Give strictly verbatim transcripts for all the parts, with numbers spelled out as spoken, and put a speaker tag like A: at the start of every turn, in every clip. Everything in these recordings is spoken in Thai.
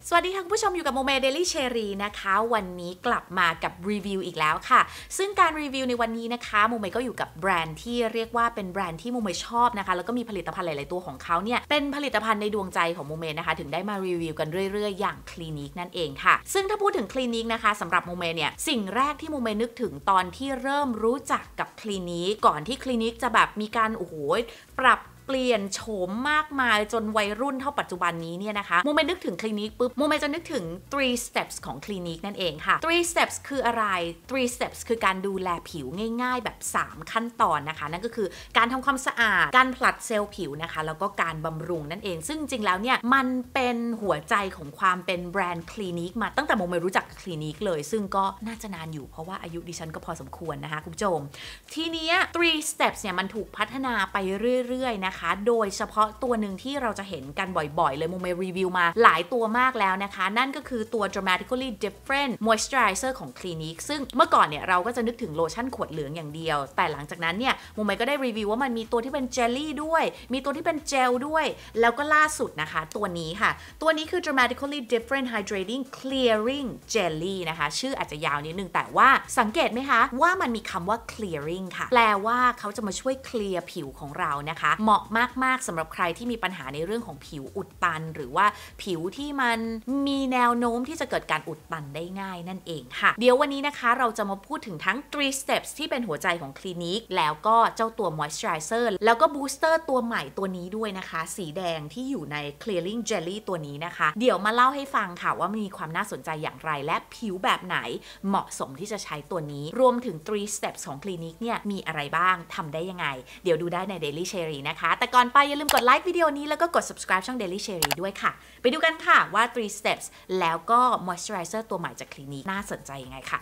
A: สวัสดีค่ะคุณผู้ชมอยู่กับโมเมเดลี่เชอรี่นะคะวันนี้กลับมากับรีวิวอีกแล้วค่ะซึ่งการรีวิวในวันนี้นะคะโมเมก็อยู่กับแบรนด์ที่เรียกว่าเป็นแบรนด์ที่โมเมชอบนะคะแล้วก็มีผลิตภัณฑ์หลายๆตัวของเขาเนี่ยเป็นผลิตภัณฑ์ในดวงใจของโมเมนะคะถึงได้มารีวิวกันเรื่อยๆอย่างคลินิกนั่นเองค่ะซึ่งถ้าพูดถึงคลินิกนะคะสำหรับโมเมเนี่ยสิ่งแรกที่โมเมนึกถึงตอนที่เริ่มรู้จักกับคลินิกก่อนที่คลินิกจะแบบมีการโอ้โหปรับเปลี่ยนโฉมมากมายจนวัยรุ่นเท่าปัจจุบันนี้เนี่ยนะคะโมเมนึกถึงคลินิกปุ๊บโมเมจะนึกถึง three steps ของคลินิกนั่นเองค่ะ three steps คืออะไร three steps คือการดูแลผิวง่ายๆแบบสามขั้นตอนนะคะนั่นก็คือการทำความสะอาดการผลัดเซลล์ผิวนะคะแล้วก็การบำรุงนั่นเองซึ่งจริงๆแล้วเนี่ยมันเป็นหัวใจของความเป็นแบรนด์คลินิกมาตั้งแต่โมเมรู้จักคลินิกเลยซึ่งก็น่าจะนานอยู่เพราะว่าอายุดิฉันก็พอสมควรนะคะคุณผู้ชมทีนี้ three steps เนี่ยมันถูกพัฒนาไปเรื่อยๆนะคะโดยเฉพาะตัวหนึ่งที่เราจะเห็นกันบ่อยๆเลยโมเมรีวิวมาหลายตัวมากแล้วนะคะนั่นก็คือตัว dramatically different moisturizer ของคลินิกซึ่งเมื่อก่อนเนี่ยเราก็จะนึกถึงโลชั่นขวดเหลืองอย่างเดียวแต่หลังจากนั้นเนี่ยโมเมก็ได้รีวิวว่ามันมีตัวที่เป็นเจลลี่ด้วยมีตัวที่เป็นเจลด้วยแล้วก็ล่าสุดนะคะตัวนี้ค่ะตัวนี้คือ dramatically different hydrating clearing jelly นะคะชื่ออาจจะยาวนิดนึงแต่ว่าสังเกตไหมคะว่ามันมีคำว่า clearing ค่ะแปลว่าเขาจะมาช่วยเคลียร์ผิวของเรานะคะเหมาะมากๆสำหรับใครที่มีปัญหาในเรื่องของผิวอุดตันหรือว่าผิวที่มันมีแนวโน้มที่จะเกิดการอุดตันได้ง่ายนั่นเองค่ะเดี๋ยววันนี้นะคะเราจะมาพูดถึงทั้ง three steps ที่เป็นหัวใจของคลินิกแล้วก็เจ้าตัว moisturizer แล้วก็ booster ตัวใหม่ตัวนี้ด้วยนะคะสีแดงที่อยู่ใน clearing jelly ตัวนี้นะคะเดี๋ยวมาเล่าให้ฟังค่ะว่ามีความน่าสนใจอย่างไรและผิวแบบไหนเหมาะสมที่จะใช้ตัวนี้รวมถึง three steps ของคลินิกเนี่ยมีอะไรบ้างทำได้ยังไงเดี๋ยวดูได้ใน Daily Cherry นะคะแต่ก่อนไปอย่าลืมกดไลค์วิดีโอนี้แล้วก็กด subscribe ช่อง Daily Cherry ด้วยค่ะไปดูกันค่ะว่า three steps แล้วก็ moisturizer ตัวใหม่จากคลินิกน่าสนใจยังไงค่ะ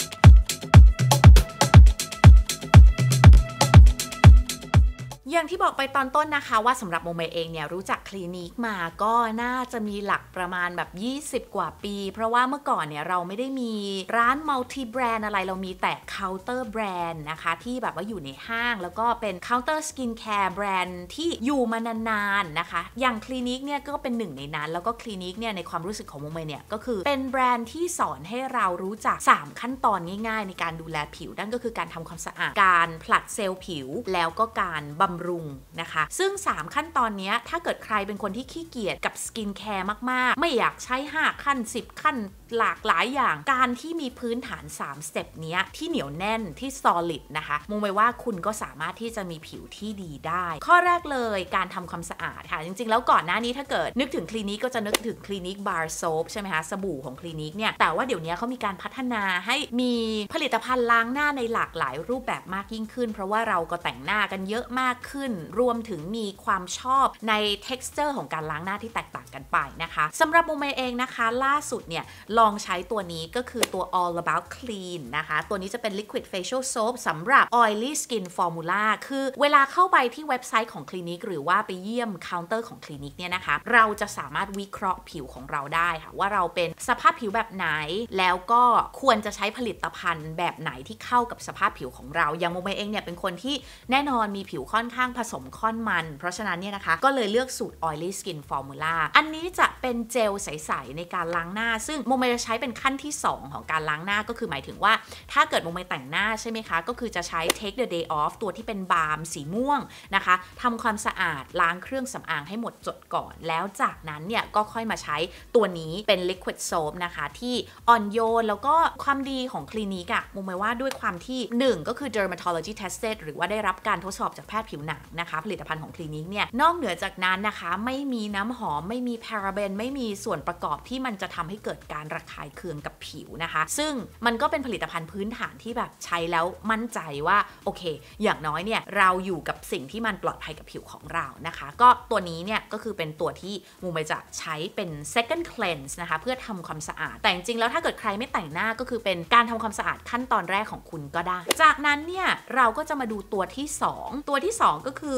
A: อย่างที่บอกไปตอนต้นนะคะว่าสำหรับโมเมเองเนี่ยรู้จักคลินิกมาก็น่าจะมีหลักประมาณแบบยี่สิบกว่าปีเพราะว่าเมื่อก่อนเนี่ยเราไม่ได้มีร้านมัลติแบรนด์อะไรเรามีแต่เคาน์เตอร์แบรนด์นะคะที่แบบว่าอยู่ในห้างแล้วก็เป็นเคาน์เตอร์สกินแคร์แบรนด์ที่อยู่มานานๆนะคะอย่างคลินิกเนี่ยก็เป็นหนึ่งในนั้นแล้วก็คลินิกเนี่ยในความรู้สึกของโมเมเนี่ยก็คือเป็นแบรนด์ที่สอนให้เรารู้จักสามขั้นตอนง่ายๆในการดูแลผิวนั่นก็คือการทำความสะอาดการผลัดเซลล์ผิวแล้วก็การบำรุงนะคะซึ่งสามขั้นตอนนี้ถ้าเกิดใครเป็นคนที่ขี้เกียจกับสกินแคร์มากๆไม่อยากใช้ห้าขั้นสิบขั้นหลากหลายอย่างการที่มีพื้นฐานสามสเต็ปนี้ที่เหนียวแน่นที่ solid นะคะมองไปว่าคุณก็สามารถที่จะมีผิวที่ดีได้ข้อแรกเลยการทำความสะอาดค่ะจริงๆแล้วก่อนหน้านี้ถ้าเกิดนึกถึงคลินิกก็จะนึกถึงคลินิกบาร์โซปใช่ไหมคะสบู่ของคลินิกเนี่ยแต่ว่าเดี๋ยวนี้เขามีการพัฒนาให้มีผลิตภัณฑ์ล้างหน้าในหลากหลายรูปแบบมากยิ่งขึ้นเพราะว่าเราก็แต่งหน้ากันเยอะมากขึ้นรวมถึงมีความชอบใน texture ของการล้างหน้าที่แตกต่างกันไปนะคะสำหรับโมเมเองนะคะล่าสุดเนี่ยลองใช้ตัวนี้ก็คือตัว all about clean นะคะตัวนี้จะเป็น liquid facial soap สำหรับ oily skin formula คือเวลาเข้าไปที่เว็บไซต์ของคลินิกหรือว่าไปเยี่ยมเคาน์เตอร์ของคลินิกเนี่ยนะคะเราจะสามารถวิเคราะห์ผิวของเราได้ค่ะว่าเราเป็นสภาพผิวแบบไหนแล้วก็ควรจะใช้ผลิตภัณฑ์แบบไหนที่เข้ากับสภาพผิวของเราอย่างโมเมเองเนี่ยเป็นคนที่แน่นอนมีผิวค่อนข้างผสมค่อนมันเพราะฉะนั้นเนี่ยนะคะก็เลยเลือกสูตร oily skin formula อันนี้จะเป็นเจลใสๆในการล้างหน้าซึ่งโมเมจะใช้เป็นขั้นที่สองของการล้างหน้าก็คือหมายถึงว่าถ้าเกิดโมเมแต่งหน้าใช่ไหมคะก็คือจะใช้ take the day off ตัวที่เป็นบาล์มสีม่วงนะคะทำความสะอาดล้างเครื่องสำอางให้หมดจดก่อนแล้วจากนั้นเนี่ยก็ค่อยมาใช้ตัวนี้เป็น liquid soap นะคะที่อ่อนโยนแล้วก็ความดีของคลินิกอะโมเมว่าด้วยความที่หนึ่งก็คือ dermatology tested หรือว่าได้รับการทดสอบจากแพทย์ผิวหนังนะคะผลิตภัณฑ์ของคลินิกเนี่ยนอกเหนือจากนั้นนะคะไม่มีน้ำหอมไม่มีพาราเบนไม่มีส่วนประกอบที่มันจะทำให้เกิดการระคายเคืองกับผิวนะคะซึ่งมันก็เป็นผลิตภัณฑ์พื้นฐานที่แบบใช้แล้วมั่นใจว่าโอเคอย่างน้อยเนี่ยเราอยู่กับสิ่งที่มันปลอดภัยกับผิวของเรานะคะก็ตัวนี้เนี่ยก็คือเป็นตัวที่มูเมจะใช้เป็น second cleanse นะคะเพื่อทำความสะอาดแต่จริงๆแล้วถ้าเกิดใครไม่แต่งหน้าก็คือเป็นการทำความสะอาดขั้นตอนแรกของคุณก็ได้จากนั้นเนี่ยเราก็จะมาดูตัวที่สองตัวที่สองก็คือ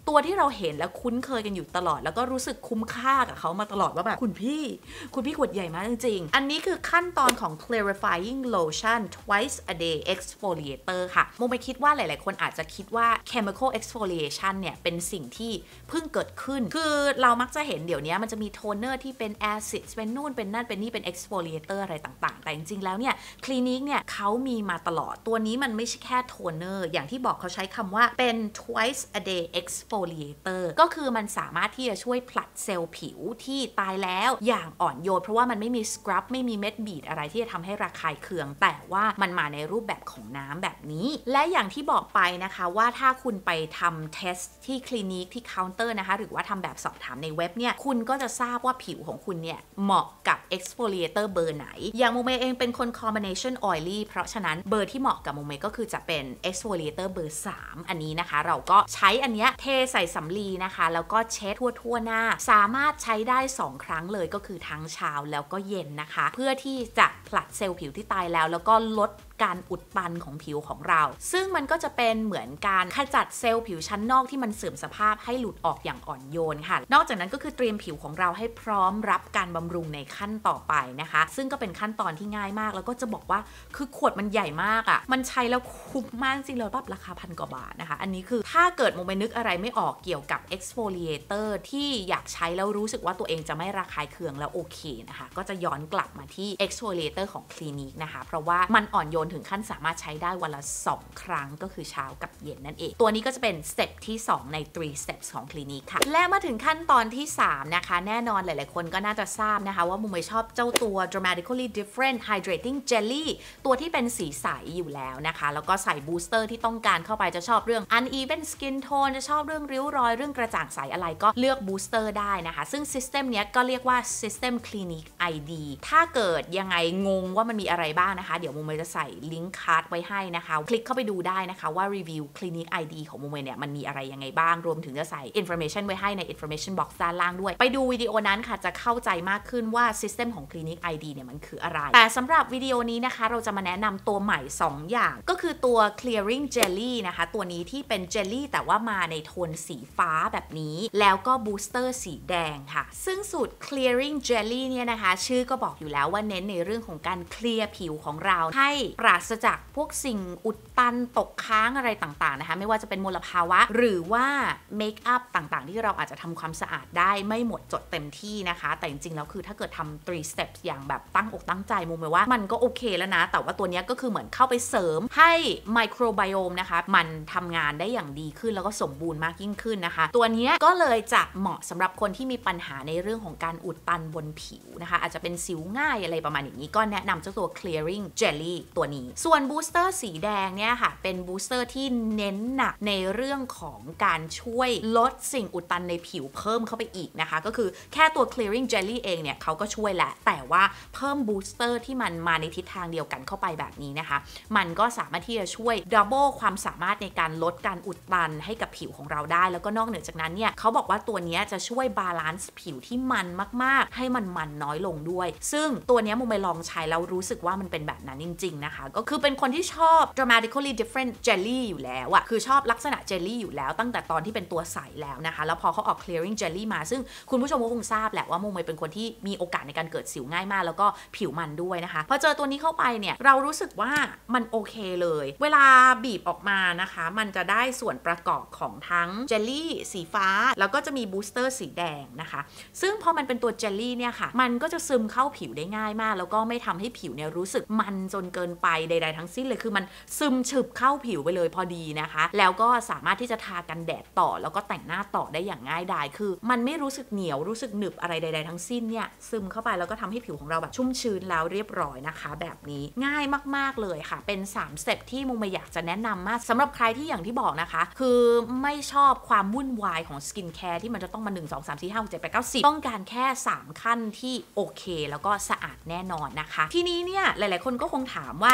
A: ตัวที่เราเห็นและคุ้นเคยกันอยู่ตลอดแล้วก็รู้สึกคุ้มค่ากับเขามาตลอดว่าแบบคุณพี่คุณพี่ขวดใหญ่มากจริงๆอันนี้คือขั้นตอนของ clarifying lotion twice a day exfoliator ค่ะโมไม่คิดว่าหลายๆคนอาจจะคิดว่า chemical exfoliation เนี่ยเป็นสิ่งที่เพิ่งเกิดขึ้นคือเรามักจะเห็นเดี๋ยวนี้มันจะมีโทนเนอร์ที่เป็น acid เป็นนู่นเป็นนั่นเป็นนี่เป็น exfoliator อะไรต่างๆแต่จริงๆแล้วเนี่ยคลินิกเนี่ยเขามีมาตลอดตัวนี้มันไม่ใช่แค่โทนเนอร์อย่างที่บอกเขาใช้คำว่าเป็น twice a day exfoliator ก็คือมันสามารถที่จะช่วยผลัดเซลล์ผิวที่ตายแล้วอย่างอ่อนโยนเพราะว่ามันไม่มีสครับไม่มีเม็ดบีดอะไรที่จะทำให้ระคายเคืองแต่ว่ามันมาในรูปแบบของน้ำแบบนี้และอย่างที่บอกไปนะคะว่าถ้าคุณไปทำเทสที่คลินิกที่เคาน์เตอร์นะคะหรือว่าทำแบบสอบถามในเว็บเนี่ยคุณก็จะทราบว่าผิวของคุณเนี่ยเหมาะกับ exfoliator เบอร์ไหนอย่างโมเมเองเป็นคน combination oily เพราะฉะนั้นเบอร์ที่เหมาะกับโมเมก็คือจะเป็น exfoliator เบอร์สามอันนี้นะคะเราก็ใช้อันเนี้ยเทใส่สำลีนะคะแล้วก็เช็ดทั่วๆหน้าสามารถใช้ได้สองครั้งเลยก็คือทั้งเช้าแล้วก็เย็นนะคะเพื่อที่จะผลัดเซลล์ผิวที่ตายแล้วแล้วก็ลดการอุดตันของผิวของเราซึ่งมันก็จะเป็นเหมือนการขจัดเซลล์ผิวชั้นนอกที่มันเสื่อมสภาพให้หลุดออกอย่างอ่อนโยนค่ะนอกจากนั้นก็คือเตรียมผิวของเราให้พร้อมรับการบำรุงในขั้นต่อไปนะคะซึ่งก็เป็นขั้นตอนที่ง่ายมากแล้วก็จะบอกว่าคือขวดมันใหญ่มากอะ่ะมันใช้แล้วคุ้มมากจริงเลยแบบราคาพันกว่าบาทนะคะอันนี้คือถ้าเกิดโมเมนึกอะไรไม่ออกเกี่ยวกับ exfoliator ที่อยากใช้แล้วรู้สึกว่าตัวเองจะไม่ระคายเคืองแล้วโอเคนะคะก็จะย้อนกลับมาที่ exfoliator ของคลินิกนะคะเพราะว่ามันอ่อนโยนถึงขั้นสามารถใช้ได้วันละสองครั้งก็คือเช้ากับเย็นนั่นเองตัวนี้ก็จะเป็นสเต็ปที่สองในสาม steps ของคลินิกค่ะและมาถึงขั้นตอนที่สามนะคะแน่นอนหลายๆคนก็น่าจะทราบนะคะว่ามุมไม่ชอบเจ้าตัว dramatically different hydrating jelly ตัวที่เป็นสีใสอยู่แล้วนะคะแล้วก็ใส่บูสเตอร์ที่ต้องการเข้าไปจะชอบเรื่อง uneven skin tone จะชอบเรื่องริ้วรอยเรื่องกระจ่างใสอะไรก็เลือกบูสเตอร์ได้นะคะซึ่ง system เนี้ยก็เรียกว่า system clinic ไอ ดี ถ้าเกิดยังไงงงว่ามันมีอะไรบ้างนะคะเดี๋ยวมุมจะใส่ลิงก์คัทไว้ให้นะคะคลิกเข้าไปดูได้นะคะว่ารีวิว Clinic ไอ ดี ของโมเมเนี่ยมันมีอะไรยังไงบ้างรวมถึงจะใส่ information ไว้ให้ใน information box ด้านล่างด้วยไปดูวิดีโอนั้นค่ะจะเข้าใจมากขึ้นว่า system ของ Clinic ไอ ดี เนี่ยมันคืออะไรแต่สำหรับวิดีโอนี้นะคะเราจะมาแนะนำตัวใหม่สองอย่างก็คือตัว clearing jelly นะคะตัวนี้ที่เป็นเจลลี่แต่ว่ามาในโทนสีฟ้าแบบนี้แล้วก็ booster สีแดงค่ะซึ่งสูตร clearing jelly เนี่ยนะคะชื่อก็บอกอยู่แล้วว่าเน้นในเรื่องของการเคลียร์ผิวของเราให้ปราศจากพวกสิ่งอุดตันตกค้างอะไรต่างๆนะคะไม่ว่าจะเป็นมลภาวะหรือว่าเมคอัพต่างๆที่เราอาจจะทำความสะอาดได้ไม่หมดจดเต็มที่นะคะแต่จริงๆแล้วคือถ้าเกิดทำ three steps อย่างแบบตั้งอกตั้งใจมุมเลยว่ามันก็โอเคแล้วนะแต่ว่าตัวนี้ก็คือเหมือนเข้าไปเสริมให้ไมโครไบโอมนะคะมันทำงานได้อย่างดีขึ้นแล้วก็สมบูรณ์มากยิ่งขึ้นนะคะตัวนี้ก็เลยจะเหมาะสำหรับคนที่มีปัญหาในเรื่องของการอุดตันบนผิวนะคะอาจจะเป็นสิวง่ายอะไรประมาณอย่างนี้ก็แนะนำเจ้าตัว clearing jelly ตัวนี้ส่วนบูสเตอร์สีแดงเนี่ยค่ะเป็นบูสเตอร์ที่เน้นหนักในเรื่องของการช่วยลดสิ่งอุดตันในผิวเพิ่มเข้าไปอีกนะคะก็คือแค่ตัว clearing jelly เองเนี่ยเขาก็ช่วยแหละแต่ว่าเพิ่มบูสเตอร์ที่มันมาในทิศทางเดียวกันเข้าไปแบบนี้นะคะมันก็สามารถที่จะช่วยดับเบิลความสามารถในการลดการอุดตันให้กับผิวของเราได้แล้วก็นอกเหนือจากนั้นเนี่ยเขาบอกว่าตัวนี้จะช่วยบาลานซ์ผิวที่มันมากๆให้มันมันน้อยลงด้วยซึ่งตัวนี้มุมไปลองใช้แล้วรู้สึกว่ามันเป็นแบบนั้นจริงๆนะคะก็คือเป็นคนที่ชอบ dramatically different jelly อยู่แล้วอะคือชอบลักษณะเจลลี่อยู่แล้วตั้งแต่ตอนที่เป็นตัวใสแล้วนะคะแล้วพอเขาออก clearing jelly มาซึ่งคุณผู้ชมก็คงทราบแหละว่ามุมเป็นคนที่มีโอกาสในการเกิดสิวง่ายมากแล้วก็ผิวมันด้วยนะคะพอเจอตัวนี้เข้าไปเนี่ยเรารู้สึกว่ามันโอเคเลยเวลาบีบออกมานะคะมันจะได้ส่วนประกอบของทั้งเจลลี่สีฟ้าแล้วก็จะมีบูสเตอร์สีแดงนะคะซึ่งพอมันเป็นตัวเจลลี่เนี่ยค่ะมันก็จะซึมเข้าผิวได้ง่ายมากแล้วก็ไม่ทำให้ผิวเนี่ยรู้สึกมันจนเกินไปใดๆทั้งสิ้นเลยคือมันซึมฉึบเข้าผิวไปเลยพอดีนะคะแล้วก็สามารถที่จะทากันแดดต่อแล้วก็แต่งหน้าต่อได้อย่างง่ายดายคือมันไม่รู้สึกเหนียวรู้สึกหนึบอะไรใดๆทั้งสิ้นเนี่ยซึมเข้าไปแล้วก็ทำให้ผิวของเราแบบชุ่มชื้นแล้วเรียบร้อยนะคะแบบนี้ง่ายมากๆเลยค่ะเป็นสามสเต็ปที่มุมอยากจะแนะนำมากสำหรับใครที่อย่างที่บอกนะคะคือไม่ชอบความวุ่นวายของสกินแคร์ที่มันจะต้องมาหนึ่ง สอง สาม สี่ ห้า หก เจ็ด แปด เก้า สิบต้องการแค่สามขั้นที่โอเคแล้วก็สะอาดแน่นอนนะคะทีนี้เนี่ยหลายๆคนก็คงถามว่า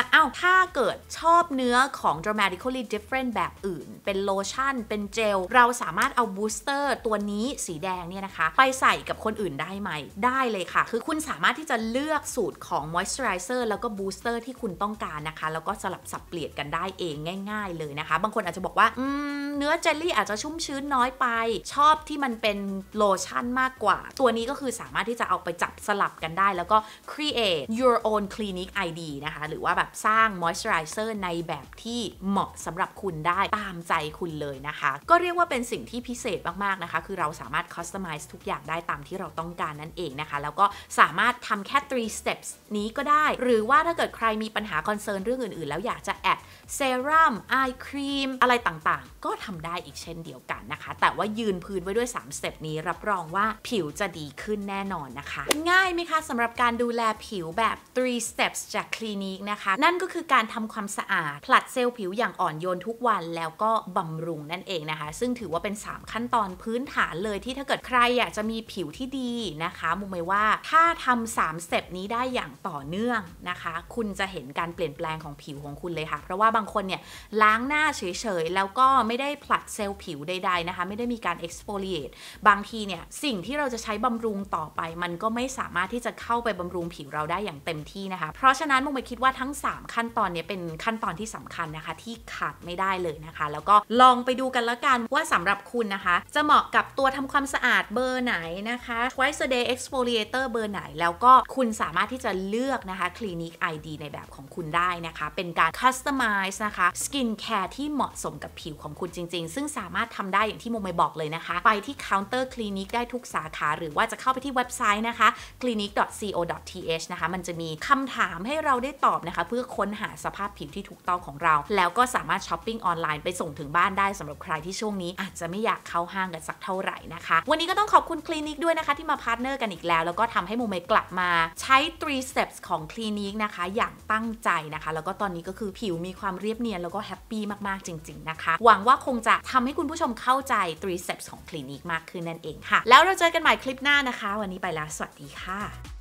A: อ้าวถ้าเกิดชอบเนื้อของ dramatically different แบบอื่นเป็นโลชั่นเป็นเจลเราสามารถเอาบูสเตอร์ตัวนี้สีแดงเนี่ยนะคะไปใส่กับคนอื่นได้ไหมได้เลยค่ะคือคุณสามารถที่จะเลือกสูตรของ moisturizer แล้วก็บูสเตอร์ที่คุณต้องการนะคะแล้วก็สลับสับเปลี่ยนกันได้เองง่ายๆเลยนะคะบางคนอาจจะบอกว่าอืมเนื้อเจลลี่อาจจะชุ่มชื้นน้อยไปชอบที่มันเป็นโลชั่นมากกว่าตัวนี้ก็คือสามารถที่จะเอาไปจับสลับกันได้แล้วก็ create your own clinic ไอ ดี นะคะหรือว่าแบบสร้าง moisturizer ในแบบที่เหมาะสำหรับคุณได้ตามใจคุณเลยนะคะก็เรียกว่าเป็นสิ่งที่พิเศษมากๆนะคะคือเราสามารถ customize ทุกอย่างได้ตามที่เราต้องการนั่นเองนะคะแล้วก็สามารถทำแค่ three steps นี้ก็ได้หรือว่าถ้าเกิดใครมีปัญหา concern เรื่องอื่นๆแล้วอยากจะแอดเซรั่ม eye cream อะไรต่างๆก็ทำได้อีกเช่นเดียวกันนะคะแต่ว่ายืนพื้นไว้ด้วยสามสเต็ปนี้รับรองว่าผิวจะดีขึ้นแน่นอนนะคะง่ายไหมคะสำหรับการดูแลผิวแบบ three steps จากคลินิกนะคะนั่นก็คือการทำความสะอาดผลัดเซลล์ผิวอย่างอ่อนโยนทุกวันแล้วก็บำรุงนั่นเองนะคะซึ่งถือว่าเป็นสามขั้นตอนพื้นฐานเลยที่ถ้าเกิดใครอยากจะมีผิวที่ดีนะคะมุมไม่ว่าถ้าทำสามสเต็ปนี้ได้อย่างต่อเนื่องนะคะคุณจะเห็นการเปลี่ยนแปลงของผิวของคุณเลยค่ะเพราะว่าบางคนเนี่ยล้างหน้าเฉยๆแล้วก็ไม่ได้ผลัดเซลล์ผิวใดๆนะคะไม่ได้มีการ exfoliate บางทีเนี่ยสิ่งที่เราจะใช้บำรุงต่อไปมันก็ไม่สามารถที่จะเข้าไปบำรุงผิวเราได้อย่างเต็มที่นะคะเพราะฉะนั้นมุมไปคิดว่าทั้งสามขั้นตอนนี้เป็นขั้นตอนที่สำคัญนะคะที่ขาดไม่ได้เลยนะคะแล้วก็ลองไปดูกันละกันว่าสำหรับคุณนะคะจะเหมาะกับตัวทำความสะอาดเบอร์ไหนนะคะ twice a day exfoliator เบอร์ไหนแล้วก็คุณสามารถที่จะเลือกนะคะ Clinique ไอ ดี ในแบบของคุณได้นะคะเป็นการ customize นะคะ skin care ที่เหมาะสมกับผิวของคุณจริงๆซึ่งสามารถทำได้อย่างที่โมเมบอกเลยนะคะไปที่ counter clinic ได้ทุกสาขาหรือว่าจะเข้าไปที่เว็บไซต์นะคะ clinic ดอท ซี โอ ดอท ที เอช นะคะมันจะมีคำถามให้เราได้ตอบนะคะเพื่อค้นหาสภาพผิวที่ถูกต้องของเราแล้วก็สามารถช้อปปิ้งออนไลน์ไปส่งถึงบ้านได้สำหรับใครที่ช่วงนี้อาจจะไม่อยากเข้าห้างกันสักเท่าไหร่นะคะวันนี้ก็ต้องขอบคุณคลินิกด้วยนะคะที่มาพาร์ทเนอร์กันอีกแล้วแล้วก็ทำให้โมเมกลับมาใช้ three steps ของคลินิกนะคะอย่างตั้งใจนะคะแล้วก็ตอนนี้ก็คือผิวมีความเรียบเนียนแล้วก็แฮปปี้มากๆจริงๆนะคะหวังว่าคงจะทำให้คุณผู้ชมเข้าใจ three steps ของคลินิกมากขึ้นนั่นเองค่ะแล้วเราเจอกันใหม่คลิปหน้านะคะวันนี้ไปแล้วสวัสดีค่ะ